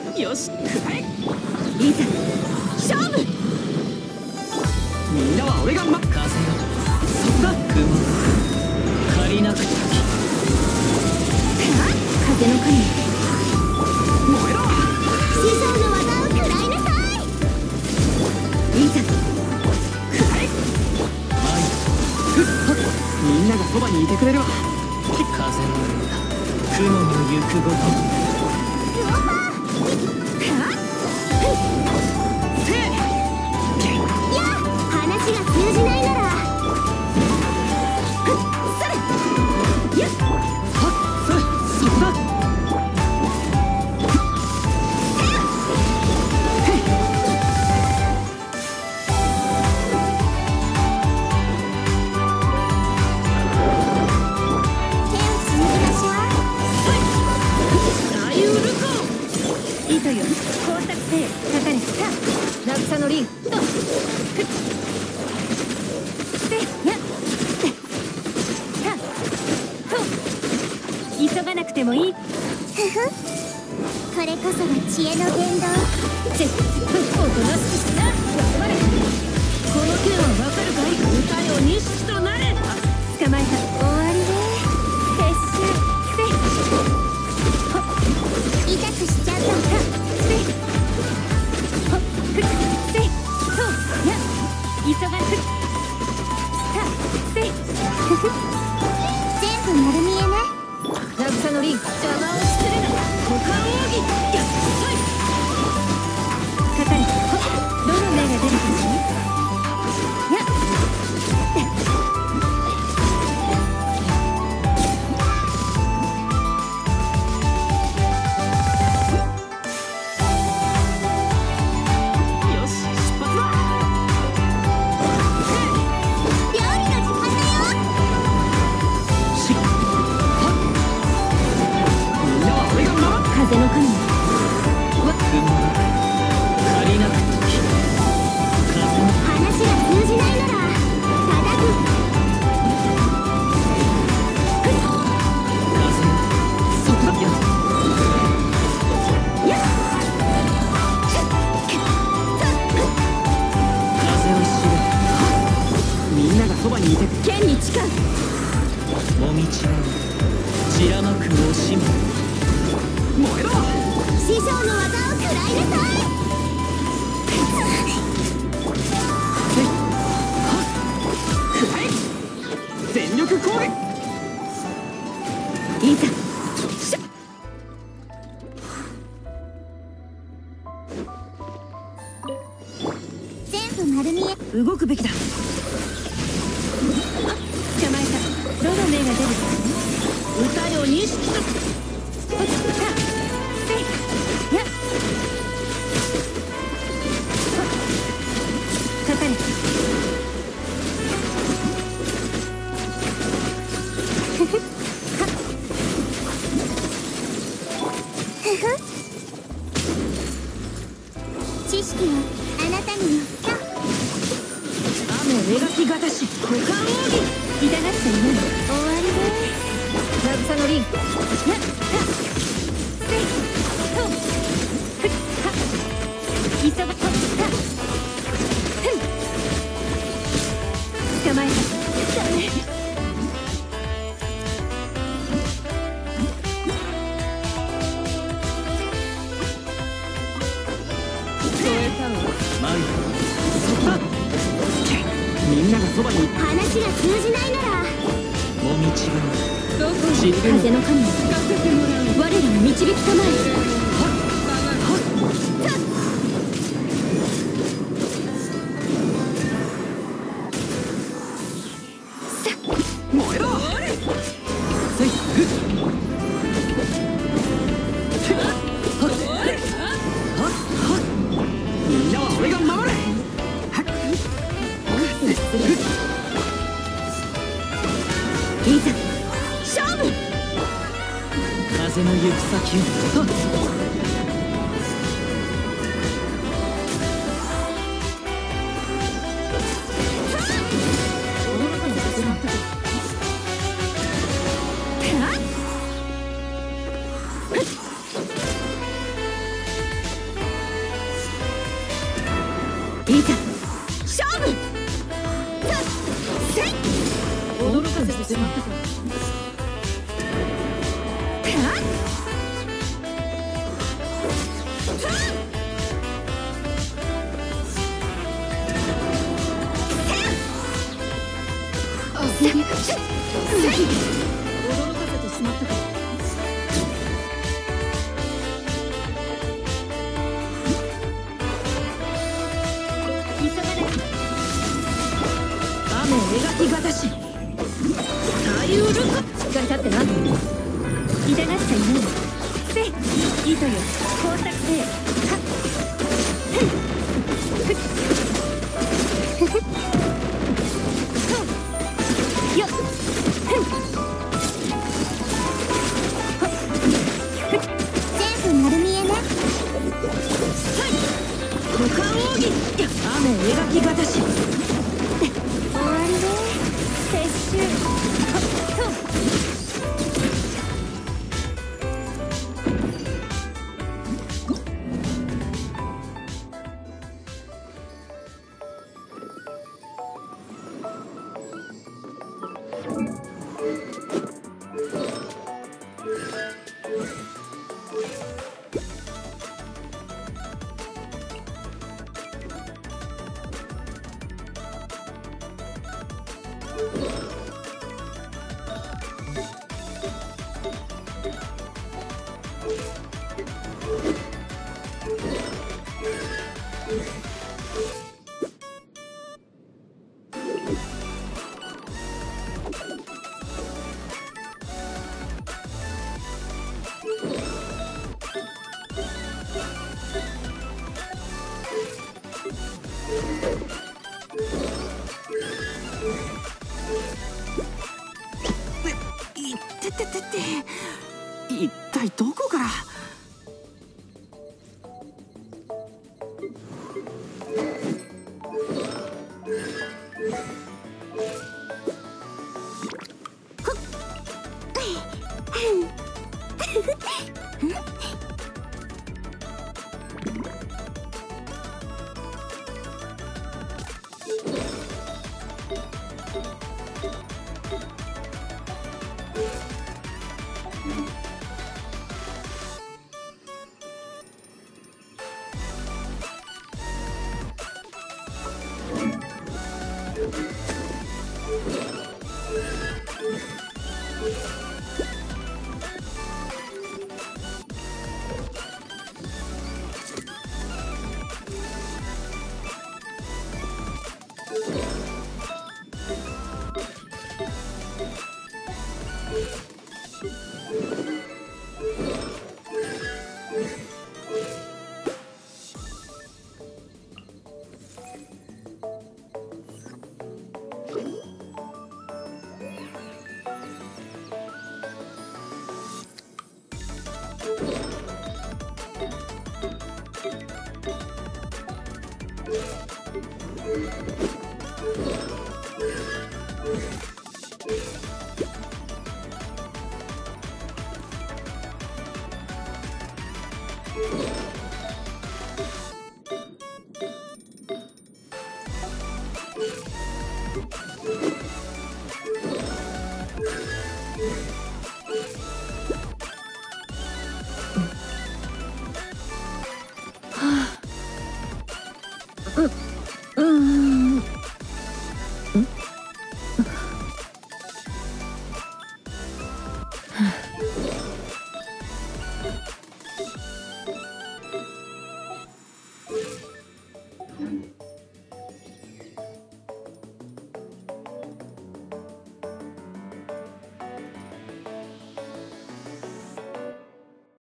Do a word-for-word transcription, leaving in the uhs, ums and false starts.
よし、くらえ。いざ勝負。みんなは俺がま風よ、そこだ。雲借りなくて風の神、燃えろ。 師匠の技を食らいなさい。 いざくらえ。前ふっはっ、みんながそばにいてくれるわ。風のようだ、雲の行くごと。 話が通じないなら糸よ、工作せえ。かかれ。落差のリンとせやと急がなくてもいい。 ふふ、これこそが知恵の伝道。 ぜっおとなしくしな。頑張れ。この剣はわかるかい。歌よ錦となれ。捕まえた。 終わりで撤収せ。痛くしちゃった。 急がなくせい。 全部丸見えね。 渚のリン、邪魔をしてるな。股間奥義やっさい。かかれ。どの目が出るかしやっ風の神、わ雲借りなくて風の話が通じないなら叩く。 風そこだよ。やっ風を知る。みんながそばにいて剣に誓う。もみちは散らまく惜しみ。燃えろ。 師匠の技を食らいなさい。 全力攻撃。いざ全部丸見え。 動くべきだ。捕まえた。どの目が出るか。歌よ錦とかかれ。 知識はあなたによった。 雨描きがたし股間奥義。痛がっちゃいない。終わりで渚のリン。急が捕まえた。みんながそばに。 話が通じないならもみちがどこにいるの。風の神、我らを導きたまえ。燃えろ。せい。みんなは俺が守れ。いざ勝負。風の行く先を。 きがたし最うるか。しっかり立ってな。痛がっちゃいない。せいいいとよ。工作せい。はっよっ全部丸見えね。 五感奥義。雨描きがたし終わりで撤収。はっといってててて、一体どこから。 うん